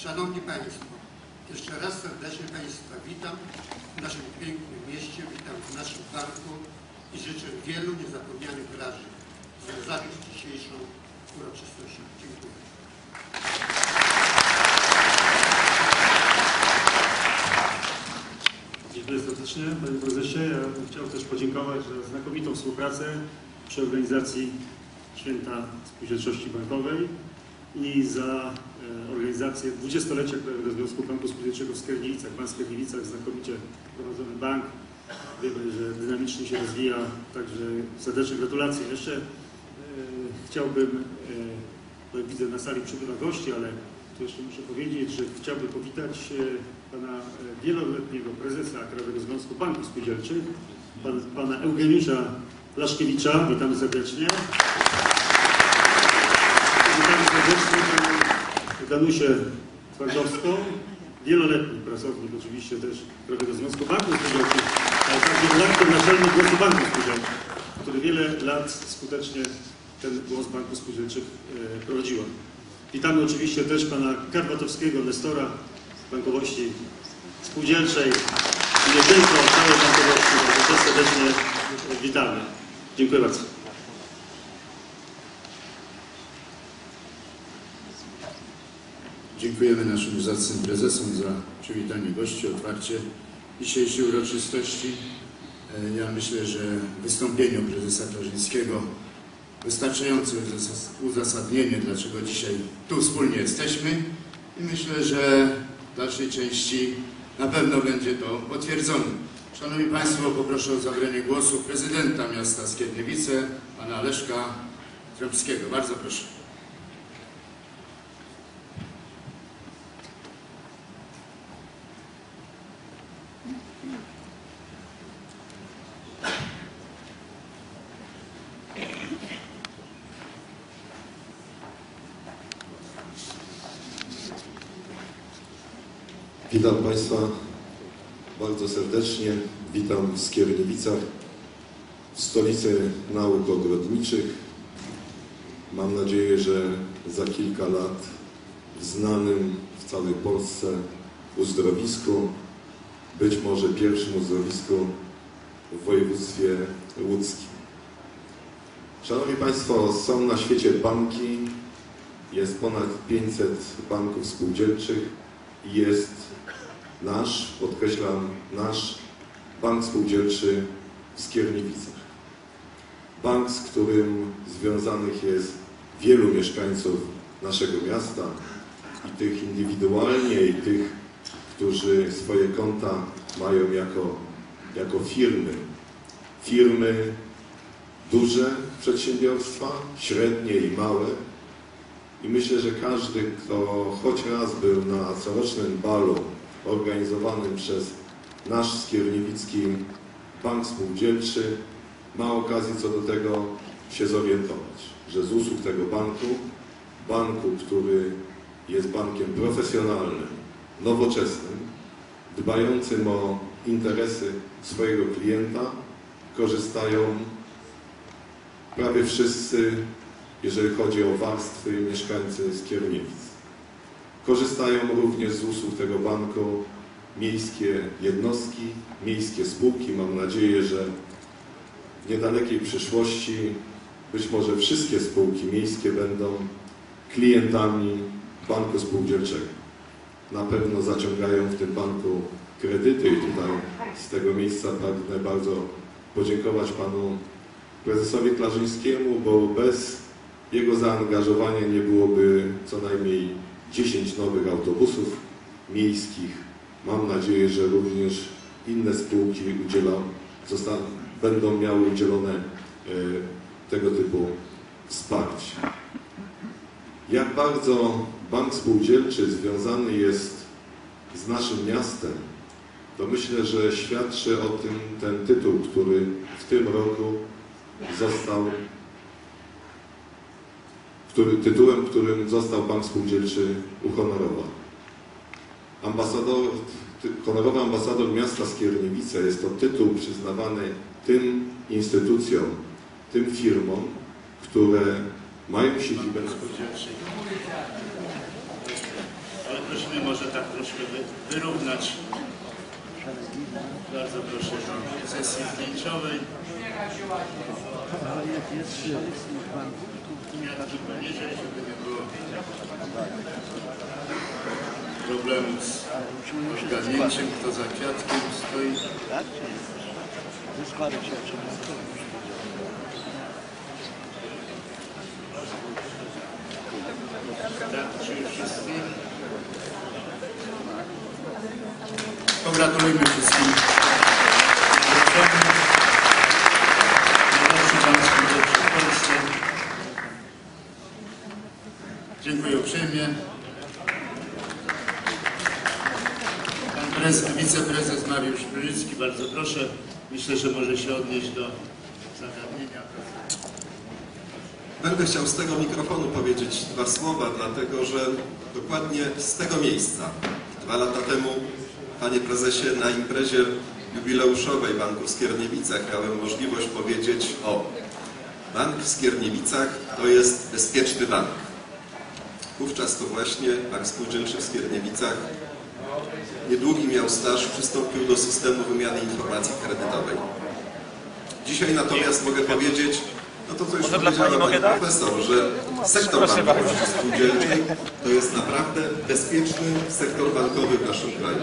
Szanowni Państwo, jeszcze raz serdecznie Państwa witam w naszym pięknym mieście, witam w naszym parku i życzę wielu niezapomnianych wrażeń związanych z dzisiejszą uroczystością. Dziękuję. Dziękuję serdecznie, Panie Prezesie. Ja bym chciał też podziękować za znakomitą współpracę przy organizacji Święta Spółdzielczości Bankowej i za organizację 20-lecia Krajowego Związku Banku Spółdzielczego w Skierniewicach. Pan w Skierniewicach, znakomicie prowadzony bank. Wiemy, że dynamicznie się rozwija, także serdeczne gratulacje. Jeszcze chciałbym, bo widzę na sali przybywa gości, ale tu jeszcze muszę powiedzieć, że chciałbym powitać pana wieloletniego prezesa Krajowego Związku Banków Spółdzielczych, pana Eugeniusza Laszkiewicza. Witamy serdecznie. Witamy serdecznie panią Danusię Twardowską, wieloletni pracownik oczywiście też Krajowego Związku Banków Spółdzielczych, ale także redaktor naczelny Głosu Banków Spółdzielczych, który wiele lat skutecznie ten Głos Banków Spółdzielczych prowadziła. Witamy oczywiście też pana Karwatowskiego, Nestora Bankowości Spółdzielczej i nie tylko całej bankowości, ale też serdecznie witamy. Dziękuję bardzo. Dziękujemy naszym zacnym prezesom za przywitanie gości, otwarcie dzisiejszej uroczystości. Ja myślę, że wystąpienie prezesa Klarzyńskiego wystarczające uzasadnienie, dlaczego dzisiaj tu wspólnie jesteśmy i myślę, że w dalszej części na pewno będzie to potwierdzone. Szanowni Państwo, poproszę o zabranie głosu prezydenta miasta Skierniewice, pana Leszka Trąbskiego. Bardzo proszę. Witam Państwa bardzo serdecznie. Witam w Skierniewicach, w stolicy nauk ogrodniczych. Mam nadzieję, że za kilka lat w znanym w całej Polsce uzdrowisku, być może pierwszym uzdrowisku w województwie łódzkim. Szanowni Państwo, są na świecie banki, jest ponad 500 banków spółdzielczych i jest nasz, podkreślam, nasz bank spółdzielczy w Skierniewicach. Bank, z którym związanych jest wielu mieszkańców naszego miasta, i tych indywidualnie, i tych, którzy swoje konta mają jako firmy. Firmy duże przedsiębiorstwa, średnie i małe. I myślę, że każdy, kto choć raz był na corocznym balu organizowanym przez nasz skierniewicki bank spółdzielczy, ma okazję co do tego się zorientować, że z usług tego banku, który jest bankiem profesjonalnym, nowoczesnym, dbającym o interesy swojego klienta, korzystają prawie wszyscy, jeżeli chodzi o warstwy mieszkańcy Skierniewic. Korzystają również z usług tego banku miejskie jednostki, miejskie spółki. Mam nadzieję, że w niedalekiej przyszłości być może wszystkie spółki miejskie będą klientami banku spółdzielczego. Na pewno zaciągają w tym banku kredyty i tutaj z tego miejsca pragnę bardzo podziękować panu prezesowi Klarzyńskiemu, bo bez jego zaangażowania nie byłoby co najmniej 10 nowych autobusów miejskich. Mam nadzieję, że również inne spółki będą miały udzielone tego typu wsparcie. Jak bardzo bank spółdzielczy związany jest z naszym miastem, to myślę, że świadczy o tym ten tytuł, który w tym roku został którym został bank spółdzielczy uhonorowany. Honorowy ambasador miasta Skierniewice jest to tytuł przyznawany tym instytucjom, tym firmom, które mają siedzibę spółdzielczą. ale prosimy może tak troszkę wyrównać. Bardzo proszę do sesji zdjęciowej. Kwiatki poniżej, żeby nie było problemu z ogarnięciem, kto za kwiatkiem stoi. Tak, czy już wszyscy? Pogratulujmy wszystkim. Najlepszy Bank Spółdzielczy w Polsce. Dziękuję uprzejmie. Pan wiceprezes Mariusz Prylicki, bardzo proszę. Myślę, że może się odnieść do zagadnienia. Będę chciał z tego mikrofonu powiedzieć 2 słowa, dlatego że dokładnie z tego miejsca 2 lata temu, panie prezesie, na imprezie jubileuszowej Banku w Skierniewicach miałem możliwość powiedzieć: o, Bank w Skierniewicach to jest bezpieczny bank. Wówczas to właśnie Bank Spółdzielczy w Skierniewicach niedługi miał staż, przystąpił do systemu wymiany informacji kredytowej. Dzisiaj natomiast mogę powiedzieć, no to co już powiedziała pani profesor, że sektor bankowości spółdzielczej to jest naprawdę bezpieczny sektor bankowy w naszym kraju.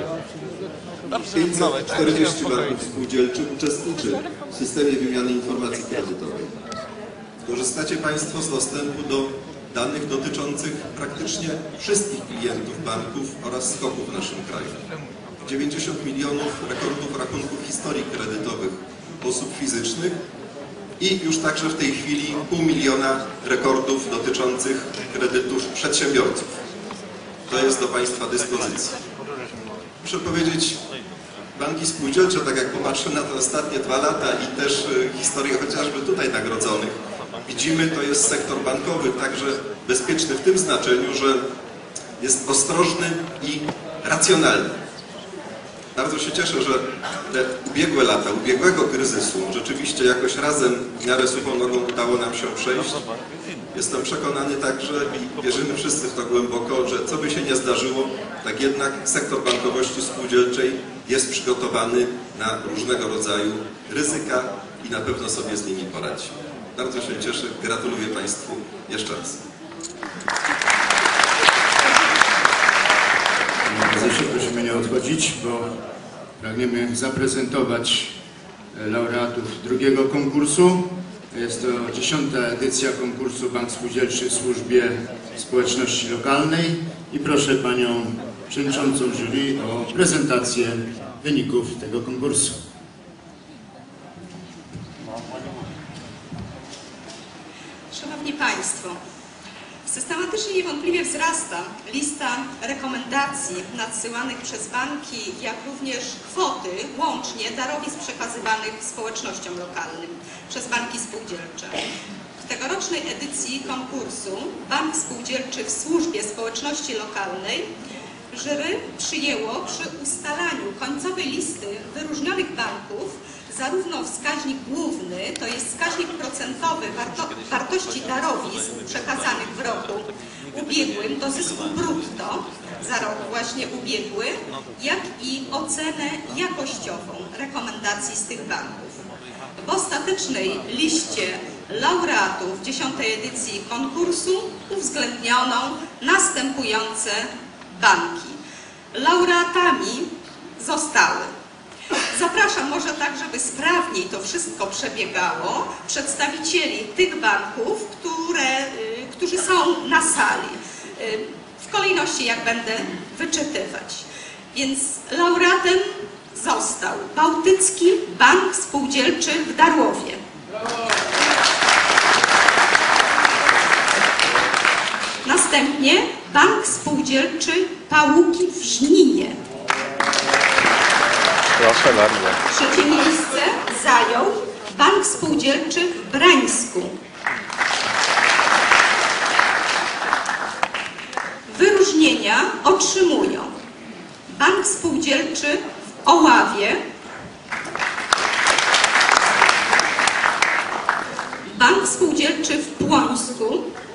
540 banków spółdzielczych uczestniczy w systemie wymiany informacji kredytowej. Korzystacie Państwo z dostępu do danych dotyczących praktycznie wszystkich klientów banków oraz SKOK-ów w naszym kraju. 90 milionów rekordów rachunków historii kredytowych osób fizycznych i już także w tej chwili 500 000 rekordów dotyczących kredytów przedsiębiorców. To jest do Państwa dyspozycji. Muszę powiedzieć, banki spółdzielcze, tak jak popatrzę na te ostatnie 2 lata i też historię chociażby tutaj nagrodzonych, widzimy, to jest sektor bankowy także bezpieczny w tym znaczeniu, że jest ostrożny i racjonalny. Bardzo się cieszę, że te ubiegłe lata, ubiegłego kryzysu rzeczywiście jakoś razem w miarę suchą nogą udało nam się przejść. Jestem przekonany także i wierzymy wszyscy w to głęboko, że co by się nie zdarzyło, tak jednak sektor bankowości spółdzielczej jest przygotowany na różnego rodzaju ryzyka i na pewno sobie z nimi poradzi. Bardzo się cieszę. Gratuluję Państwu jeszcze raz. Panie prezesie, prosimy nie odchodzić, bo pragniemy zaprezentować laureatów drugiego konkursu. Jest to 10. edycja konkursu Bank Spółdzielczy w służbie społeczności lokalnej i proszę panią przewodniczącą jury o prezentację wyników tego konkursu. Szanowni Państwo, systematycznie niewątpliwie wzrasta lista rekomendacji nadsyłanych przez banki, jak również kwoty łącznie darowizn przekazywanych społecznościom lokalnym przez banki spółdzielcze. W tegorocznej edycji konkursu Bank Spółdzielczy w służbie społeczności lokalnej jury przyjęło przy ustalaniu końcowej listy wyróżnionych banków zarówno wskaźnik główny, to jest wskaźnik procentowy wartości darowizn przekazanych w roku ubiegłym do zysku brutto za rok właśnie ubiegły, jak i ocenę jakościową rekomendacji z tych banków. W ostatecznej liście laureatów 10. edycji konkursu uwzględniono następujące banki. Laureatami zostały. Zapraszam może tak, żeby sprawniej to wszystko przebiegało, przedstawicieli tych banków, którzy są na sali, w kolejności jak będę wyczytywać. Więc laureatem został Bałtycki Bank Spółdzielczy w Darłowie. Następnie Bank Spółdzielczy Pałuki w Żninie. Proszę bardzo. Trzecie miejsce zajął Bank Spółdzielczy w Brańsku. Wyróżnienia otrzymują Bank Spółdzielczy w Oławie, Bank Spółdzielczy w Płońsku,